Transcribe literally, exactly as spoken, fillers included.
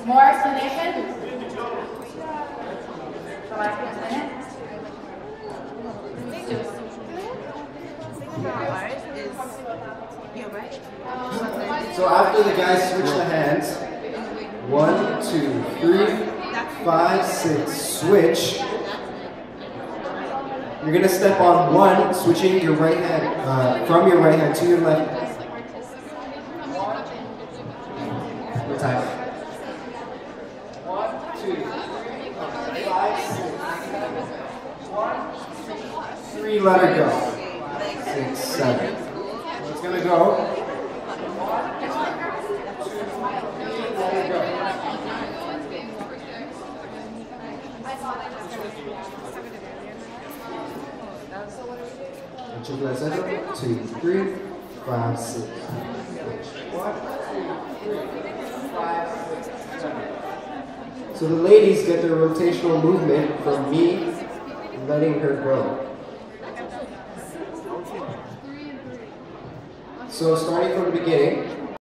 More explanation? Shall I explain it? So after the guys switch the hands, one, two, three, five, six, switch. You're gonna step on one, switching your right hand uh, from your right hand to your left hand. Good time. One, two, five, six, one, two, three, let her go. Six, seven. It's gonna go. Enchoufla Centro, two, three, five, six. One, two, three, five, six, seven. So the ladies get their rotational movement from me letting her go. So starting from the beginning.